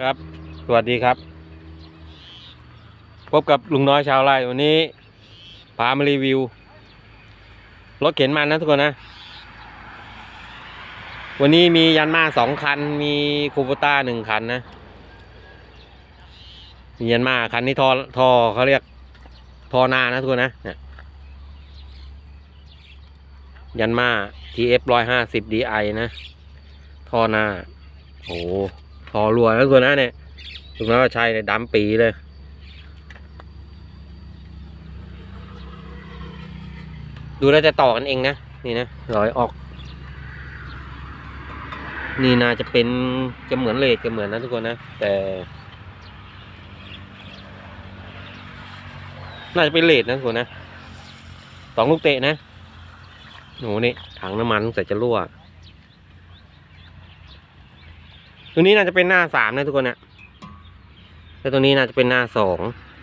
ครับสวัสดีครับพบกับลุงน้อยชาวไร่วันนี้พามารีวิวรถเข็นมันนะทุกคนนะวันนี้มียันมา2 คันมีคูโบต้า1 คันนะมียันมาคันนี้ท่อเขาเรียกท่อหน้านะทุกคนนะเนี่ยยันมา TF 150 DI นะท่อหน้าโอ้ท่อรัวนะทุกคนนะเนี่ยลุงน้อยก็ใช้เลยดำปีเลยดูแล้วจะต่อกันเองนะนี่นะรอยออกนี่น่าจะเป็นจะเหมือนเลดจะเหมือนนะทุกคนนะแต่น่าจะเป็นเลดนะทุกคนนะ2 ลูกเตะนะโหนี่ถังน้ำมันใส่จะรั่วตัวนี้น่าจะเป็นหน้า3นะทุกคนนะแล้วตัวนี้น่าจะเป็นหน้า2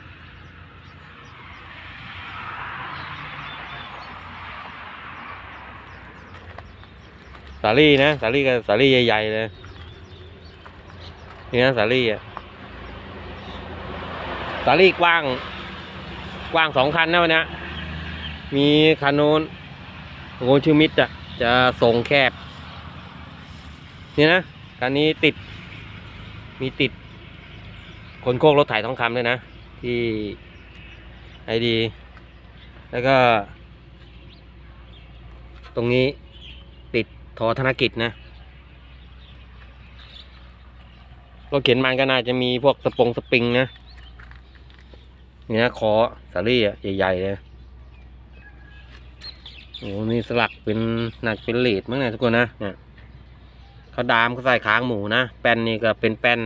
สาลี่นะสาลี่กับสาลี่ใหญ่ๆเลยนี่นะสาลี่อะสาลี่กว้าง2 คันนะวันนี้มีคันโน้นโงชื่อมิตรอะจะทรงแคบนี่นะคันนี้มีติดคนโคกรถไถทองคำด้วยนะที่ไอดีแล้วก็ตรงนี้ติดทอธนกิจนะรถเข็นมันก็น่าจะมีพวกสปริงนะนี่นะคอสาลี่อ่ะใหญ่ๆเลยโอ้นี่สลักเป็นหนักเป็นเลดมั้งนะทุกคนนะเนี่ยเขาดามเขาใส่ค้างหมูนะแป้นนี่ก็เป็นแป้น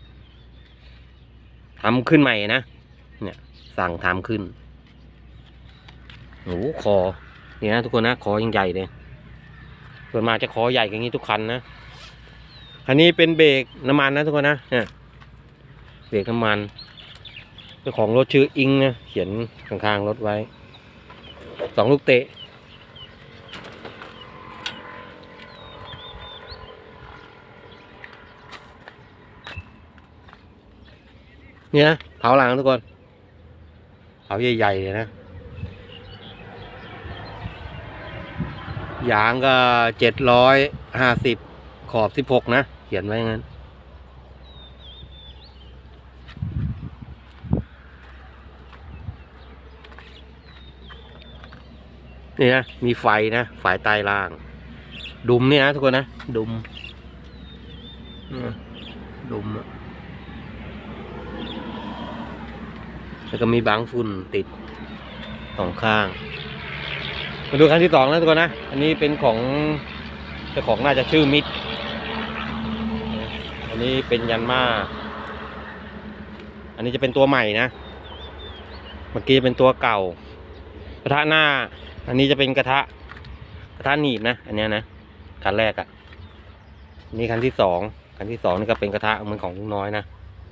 ทำขึ้นใหม่นะเนี่ยสั่งทำขึ้นโอ้คอนี่นะทุกคนนะคอยังใหญ่เลยส่วนมากจะคอใหญ่อย่างนี้ทุกคันนะคันนี้เป็นเบรกน้ำมันนะทุกคนนะเนี่ยเบรกน้ำมันเจ้าของรถชื่ออิงนะเขียนข้างๆรถไว้2 ลูกเตะเนี่ยนะเผาหลังทุกคนเผาใหญ่ๆเลยนะยางก็750ขอบ16นะเขียนไว้งั้นนี่นะมีไฟนะไฟใต้ล่างดุมนี่นะทุกคนนะดุมแล้วก็มีบางฝุ่นติด2 ข้างมาดูคันที่2นะทุกคนนะอันนี้เป็นของเจ้าของน่าจะชื่อมิตรอันนี้เป็นยันมาอันนี้จะเป็นตัวใหม่นะเมื่อกี้เป็นตัวเก่ากระทะหน้าอันนี้จะเป็นกระทะหนีบนะอันนี้นะคันแรกอ่ะนี่คันที่2นี่ก็เป็นกระทะเหมือนของลุงน้อยนะ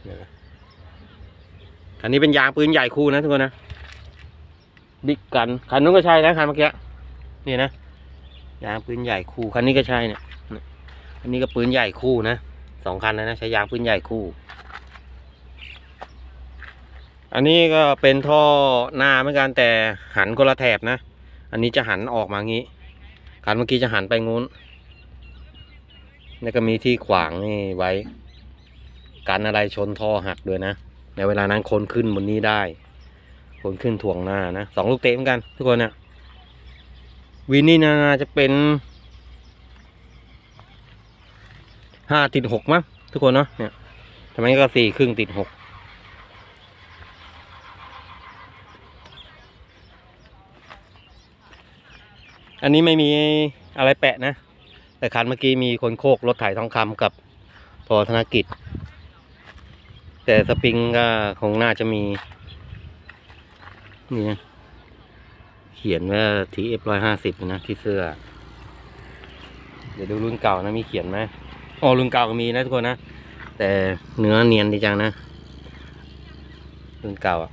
คันนี้เป็นยางปืนใหญ่คู่นะทุกคนนะบิ๊กกันคันนู้นก็ใช่นะคันเมื่อกี้นี่นะยางปืนใหญ่คู่คันนี้ก็ใช่เนี่ยอันนี้ก็ปืนใหญ่คู่นะ2 คันนะใช้ยางปืนใหญ่คู่อันนี้ก็เป็นท่อหน้าเหมือนกันแต่หันคนละแถบนะอันนี้จะหันออกมางี้คันเมื่อกี้จะหันไปงู้นแล้วก็มีที่ขวางนี่ไว้กันอะไรชนท่อหักด้วยนะในเวลานั้นคนขึ้นบนนี้ได้คนขึ้นถ่วงหน้านะ2 ลูกเตะเหมือนกันทุกคนเนี่ยวินนี่น่าจะเป็น5-6มั้งทุกคนเนาะเนี่ยทำไมก็4/ครึ่ง/6อันนี้ไม่มีอะไรแปะนะแต่คันเมื่อกี้มีคนโคกรถไถทองคำกับทอธนกิจแต่สปริงก็คงน่าจะมีนี่นะเขียนว่า TF 150นะที่เสื้อเดี๋ยวดูรุ่นเก่านะมีเขียนไหมอ๋อรุ่นเก่าก็มีนะทุกคนนะแต่เนื้อเนียนดีจังนะรุ่นเก่า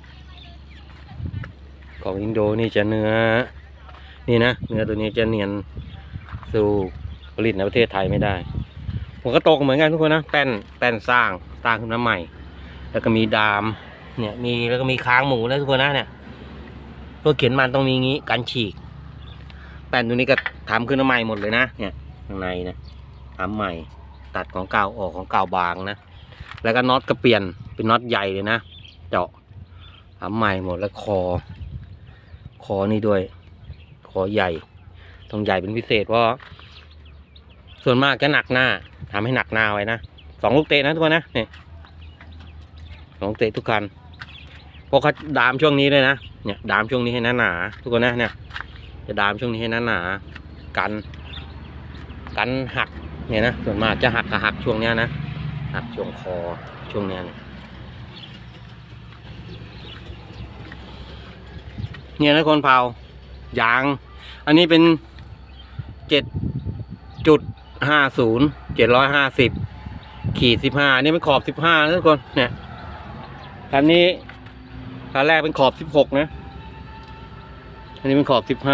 ของอินโดนี่จะเนื้อนี่นะเนื้อตัวนี้จะเนียนสู่ผลิตในประเทศไทยไม่ได้หัวกระโตกเหมือนกันทุกคนนะแป้นสร้างขึ้นมาใหม่ แล้วก็มีดามเนี่ยแล้วก็มีค้างหมูนะทุกคนนะเนี่ยตัวเขียนมันต้องมีงี้กันฉีกแป้นตัวนี้ก็ทำขึ้นมาใหม่หมดเลยนะเนี่ยข้างในนะทำใหม่ตัดของเก่าออกของเก่าบางนะแล้วก็น็อตก็เปลี่ยนเป็นน็อตใหญ่เลยนะเจาะทำใหม่หมดแล้วคอนี่ด้วยคอใหญ่ต้องใหญ่เป็นพิเศษเพราะส่วนมากจะหนักหน้าทำให้หนักหน้าไว้นะ2 ลูกเตะนะทุกคนนะเนี่ย2 ลูกเตะทุกคันเพราะเขาดามช่วงนี้เลยนะเนี่ยดามช่วงนี้ให้หนาทุกคนนะเนี่ยจะดามช่วงนี้ให้หนากันหักเนี่ยนะส่วนมากจะหักช่วงเนี้ยนะหักช่วงคอช่วงเนี้ยเนี่ยนะคนเผายางอันนี้เป็น7.50/750/15นี่เป็นขอบ15นะทุกคนเนี่ยคันนี้คันแรกเป็นขอบ16นะอันนี้เป็นขอบ15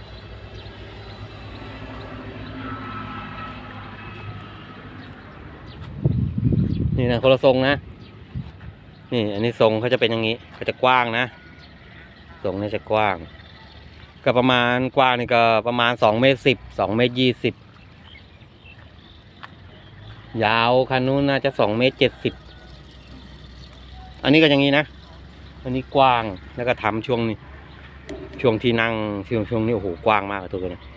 นี่นะคนละทรงนะนี่อันนี้ทรงเขาจะเป็นอย่างนี้เขาจะกว้างนะทรงนี้จะกว้างก็ประมาณกว้างนี่ก็ประมาณ2.10 2.20 ยาวคันนู้นน่าจะ2.70 อันนี้ก็อย่างนี้นะอันนี้กว้างแล้วก็ทำช่วงนี้ช่วงที่นั่งช่วงนี้โอ้โหกว้างมากทุกคนนะ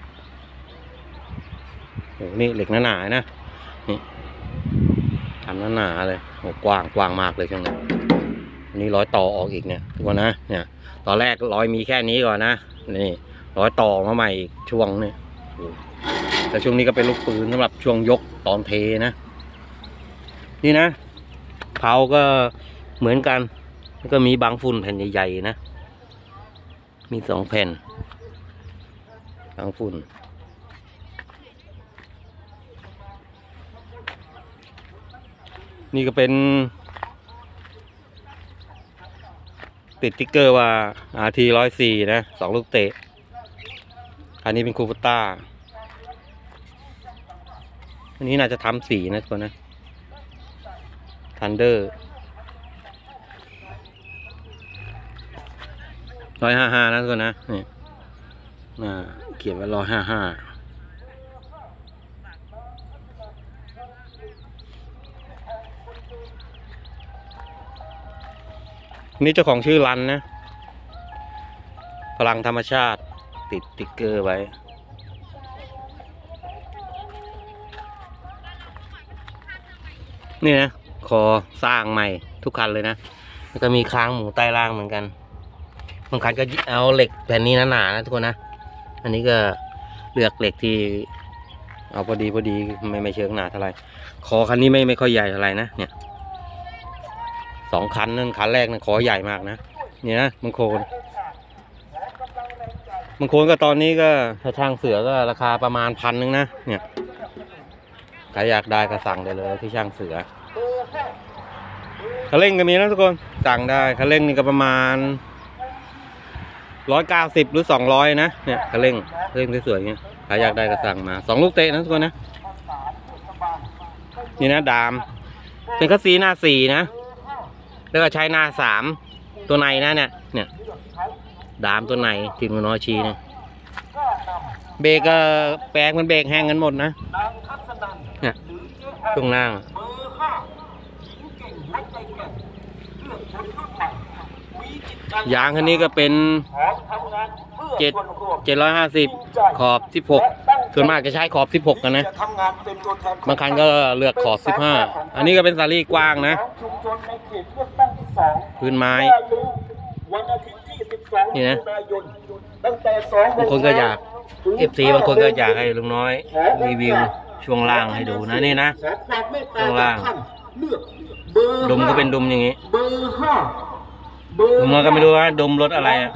โอ้โหนี่เหล็กหนาๆนะนี่ทำหนาๆเลยโอ้กว้างมากเลยช่วงนี้อันนี้ร้อยต่อออกอีกเนี่ยทุกคนนะเนี่ยตอนแรกร้อยมีแค่นี้ก่อนนะนี่ร้อยต่อมาใหม่อีกช่วงนี่แต่ช่วงนี้ก็เป็นลูกปืนสำหรับช่วงยกตอนเทนะนี่นะเผาก็เหมือนกันแล้วก็มีบางฝุ่นแผ่นใหญ่ๆนะมี2 แผ่นบางฝุ่นนี่ก็เป็นติดติ๊กเกอร์ว่า RT 104นะ2 ลูกเตะอันนี้เป็นคูปต้าอันนี้น่าจะทำสีนะทุกคนนะทันเดอร์155นะทุกคนนะนี่เขียนไว้155นี่เจ้าของชื่อรันนะพลังธรรมชาติติดติ๊กเกอร์ไว้นี่นะคอสร้างใหม่ทุกคันเลยนะแล้วก็มีค้างหมูใต้ล่างเหมือนกันบางคันก็เอาเหล็กแผ่นนี้หนาๆนะทุกคนนะอันนี้ก็เลือกเหล็กที่เอาพอดีไม่เชิงหนาเท่าไหร่คอคันนี้ไม่ค่อยใหญ่เท่าไหร่นะเนี่ย2 คันนั่นคันแรกนะคอใหญ่มากนะเนี่ยนะบางโคนก็ตอนนี้ก็ถ้าช่างเสือก็ราคาประมาณ1,000นะเนี่ยใครอยากได้ก็สั่งได้เลยที่ช่างเสือคันเร่งก็มีนะทุกคนสั่งได้คันเร่งนี่ก็ประมาณ190หรือ200นะเนี่ยคันเร่งสวยๆเงี้ยใครอยากได้ก็สั่งมา2 ลูกเตะนะทุกคนนะนี่นะดามเป็นคัสซีหน้า4นะแล้วก็ใช้หน้า3ตัวในนะเนี่ยดามตัวในทีมน้อยชีเนี่ยเบรกก็แปลงมันเบรกแห้งกันหมดนะเนี่ยช่วงล่างยางคันนี้ก็เป็น750ขอบ16ส่วนมากจะใช้ขอบ16กันนะบางคันก็เลือกขอบ15อันนี้ก็เป็นซารี่กว้างนะพื้นไม้นี่นะบางคนก็อยาก FC บางคนก็อยากให้ลุงน้อยรีวิวช่วงล่างให้ดูนะนี่นะช่วงล่างดมก็เป็นดมอย่างนี้ลุงน้อยก็ไม่รู้ว่าดมรถอะไรอะ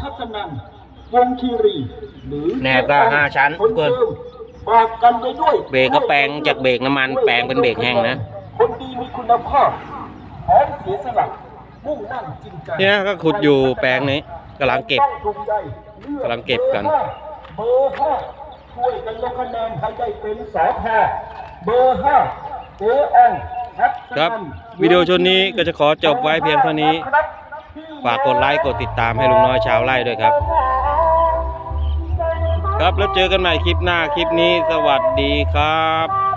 แหนบก็5 ชั้นทุกคนเบรกก็แปลงจากเบรกน้ำมันแปลงเป็นเบรกแห้งนะคนดีมีคุณภาพพร้อมเสียสละมุ่งมั่นจริงใจนี่นะก็ขุดอยู่แปลงนี้กำลังเก็บกันเบอร์ 5ช่วยกันลงคะแนนให้ได้เป็นสภเบอร์5เจ๊แองครับวิดีโอชุดนี้ก็จะขอจบไว้เพียงเท่านี้ ฝากกดไลค์กดติดตามให้ลุงน้อยชาวไร่ด้วยครับ ครับแล้วเจอกันใหม่คลิปหน้าคลิปนี้สวัสดีครับ